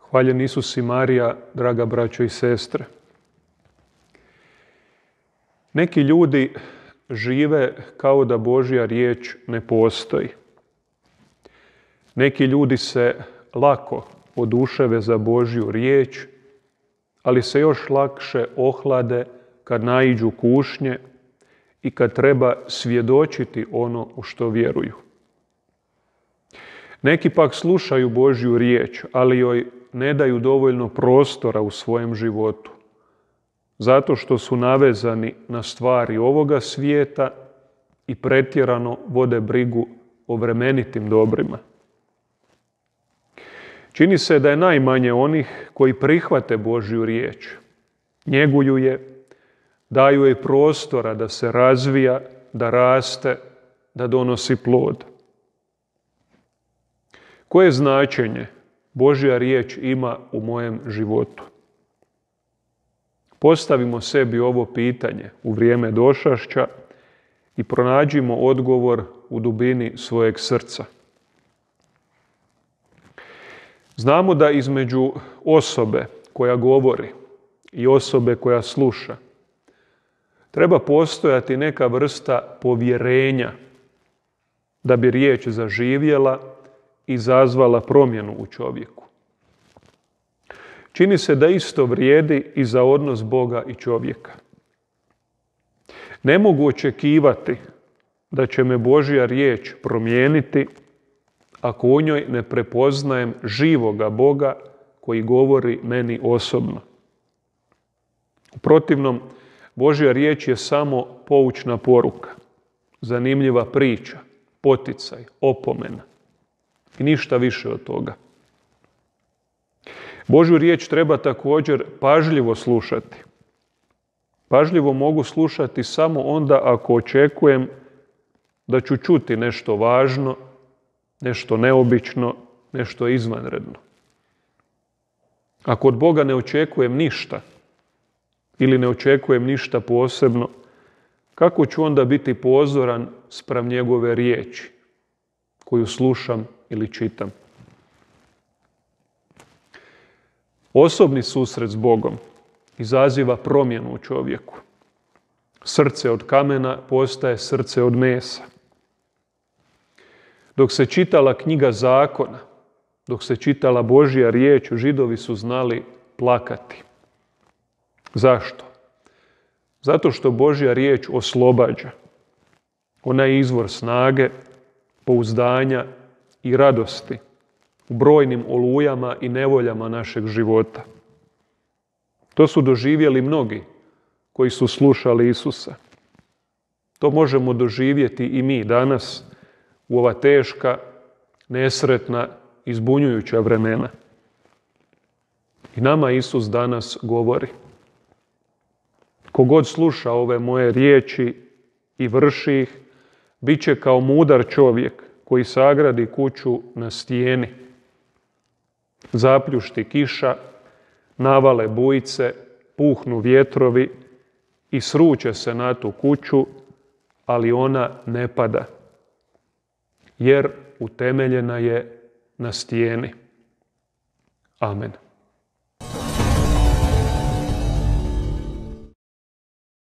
Hvaljen Isus i Marija, draga braćo i sestre. Neki ljudi žive kao da Božja riječ ne postoji. Neki ljudi se lako oduševe za Božju riječ, ali se još lakše ohlade kad naiđu kušnje i kad treba svjedočiti ono u što vjeruju. Neki pak slušaju Božju riječ, ali joj ne daju dovoljno prostora u svojem životu, zato što su navezani na stvari ovoga svijeta i pretjerano vode brigu o vremenitim dobrima. Čini se da je najmanje onih koji prihvate Božju riječ, njeguju je, daju joj prostora da se razvija, da raste, da donosi plod. Koje značenje Božja riječ ima u mojem životu? Postavimo sebi ovo pitanje u vrijeme došašća i pronađimo odgovor u dubini svojeg srca. Znamo da između osobe koja govori i osobe koja sluša treba postojati neka vrsta povjerenja da bi riječ zaživjela i izazvala promjenu u čovjeku. Čini se da isto vrijedi i za odnos Boga i čovjeka. Ne mogu očekivati da će me Božja riječ promijeniti ako u njoj ne prepoznajem živoga Boga koji govori meni osobno. U protivnom, Božja riječ je samo poučna poruka, zanimljiva priča, poticaj, opomena i ništa više od toga. Božju riječ treba također pažljivo slušati. Pažljivo mogu slušati samo onda ako očekujem da ću čuti nešto važno, nešto neobično, nešto izvanredno. Ako od Boga ne očekujem ništa ili ne očekujem ništa posebno, kako ću onda biti pozoran spram njegove riječi koju slušam ili čitam? Osobni susret s Bogom izaziva promjenu u čovjeku. Srce od kamena postaje srce od mesa. Dok se čitala knjiga zakona, dok se čitala Božja riječ, Židovi su znali plakati. Zašto? Zato što Božja riječ oslobađa. Ona je izvor snage, pouzdanja i radosti u brojnim olujama i nevoljama našeg života. To su doživjeli mnogi koji su slušali Isusa. To možemo doživjeti i mi danas u ova teška, nesretna i zbunjujuća vremena. I nama Isus danas govori: kogod sluša ove moje riječi i vrši ih, bit će kao mudar čovjek koji sagradi kuću na stijeni. Zapljušti kiša, navale bujice, puhnu vjetrovi i sruče se na tu kuću, ali ona ne pada, jer utemeljena je na stijeni. Amen.